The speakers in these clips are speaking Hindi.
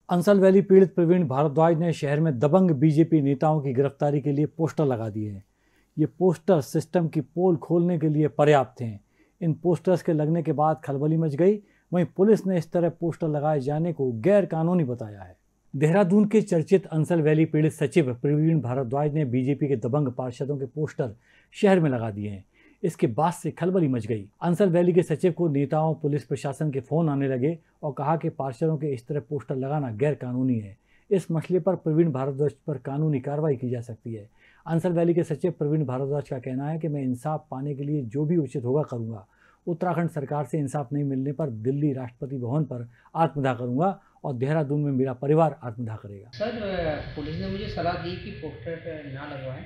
अंसल वैली पीड़ित प्रवीण भारद्वाज ने शहर में दबंग बीजेपी नेताओं की गिरफ्तारी के लिए पोस्टर लगा दिए हैं। ये पोस्टर सिस्टम की पोल खोलने के लिए पर्याप्त हैं। इन पोस्टर्स के लगने के बाद खलबली मच गई। वहीं पुलिस ने इस तरह पोस्टर लगाए जाने को गैर कानूनी बताया है। देहरादून के चर्चित अंसल वैली पीड़ित सचिव प्रवीण भारद्वाज ने बीजेपी के दबंग पार्षदों के पोस्टर शहर में लगा दिए हैं। इसके बाद से खलबली मच गई। अंसल वैली के सचिव को नेताओं, पुलिस प्रशासन के फोन आने लगे और कहा कि पार्षदों के इस तरह पोस्टर लगाना गैर कानूनी है। इस मसले पर प्रवीण भारद्वाज पर कानूनी कार्रवाई की जा सकती है। अंसल वैली के सचिव प्रवीण भारद्वाज का कहना है कि मैं इंसाफ पाने के लिए जो भी उचित होगा करूंगा। उत्तराखंड सरकार से इंसाफ नहीं मिलने पर दिल्ली राष्ट्रपति भवन पर आत्मदाह करूंगा और देहरादून में मेरा परिवार आत्मदाह करेगा। सर, पुलिस ने मुझे सलाह दी कि पोस्टर ना लगवाएं,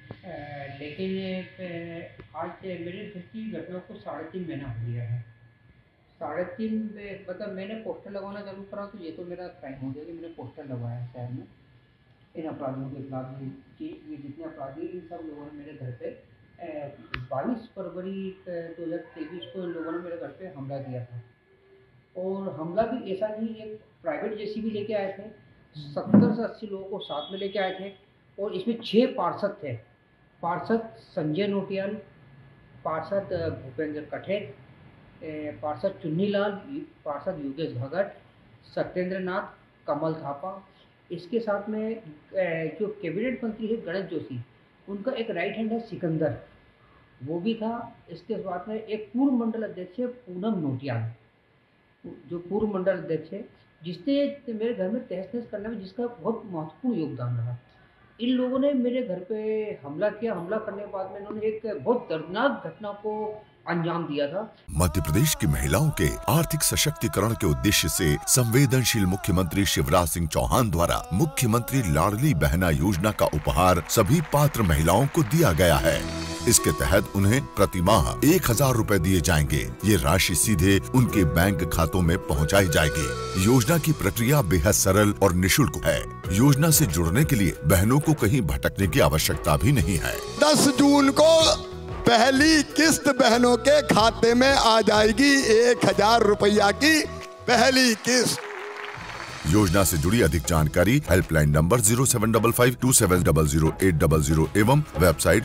लेकिन आज मेरे घर की घटना को 3.5 महीना हो गया है। 3.5 मतलब मैंने पोस्टर लगवाना चालू करा तो ये तो मेरा क्राइम हो गया कि मैंने पोस्टर लगवाया शहर में। इन अपराधियों के खिलाफ ये जितने अपराधी इन सब लोगों ने मेरे घर पे 22 फरवरी 2023 को इन लोगों ने मेरे घर पे हमला किया था। और हमला भी ऐसा नहीं, एक प्राइवेट जेसीबी लेके आए थे, 70 से 80 लोगों को साथ में लेके आए थे और इसमें 6 पार्षद थे। पार्षद संजय नोटियाल, पार्षद भूपेंद्र कठेर, पार्षद चुन्नीलाल, पार्षद योगेश भगत, सत्येंद्र नाथ, कमल थापा। इसके साथ में जो कैबिनेट मंत्री है गणेश जोशी, उनका एक राइट हैंड है सिकंदर, वो भी था। इसके साथ में एक पूर्व मंडल अध्यक्ष है पूनम नोटियाल, जो पूर्व मंडल अध्यक्ष है, जिसने मेरे घर में तहस नहस करने में जिसका बहुत महत्वपूर्ण योगदान रहा। इन लोगों ने मेरे घर पे हमला किया। हमला करने के बाद में इन्होंने एक बहुत दर्दनाक घटना को अंजाम दिया था। मध्य प्रदेश की महिलाओं के आर्थिक सशक्तिकरण के उद्देश्य से संवेदनशील मुख्यमंत्री शिवराज सिंह चौहान द्वारा मुख्यमंत्री लाडली बहना योजना का उपहार सभी पात्र महिलाओं को दिया गया है। इसके तहत उन्हें प्रति माह 1000 रुपए दिए जाएंगे। ये राशि सीधे उनके बैंक खातों में पहुंचाई जाएगी। योजना की प्रक्रिया बेहद सरल और निशुल्क है। योजना से जुड़ने के लिए बहनों को कहीं भटकने की आवश्यकता भी नहीं है। 10 जून को पहली किस्त बहनों के खाते में आ जाएगी। 1000 रुपया की पहली किस्त। योजना से जुड़ी अधिक जानकारी हेल्पलाइन नंबर 07552700800 एवं वेबसाइट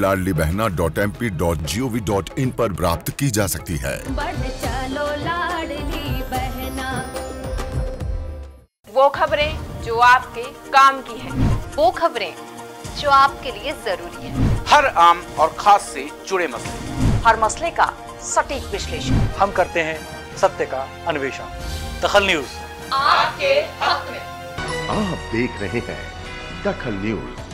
cmladlibehna.mp.gov.in पर प्राप्त की जा सकती है। बढ़ चलो लाडली बहना। वो खबरें जो आपके काम की है, वो खबरें जो आपके लिए जरूरी है। हर आम और खास से जुड़े मसले, हर मसले का सटीक विश्लेषण हम करते हैं, सत्य का अन्वेषण। दखल न्यूज आपके हक में। आप देख रहे हैं दखल न्यूज।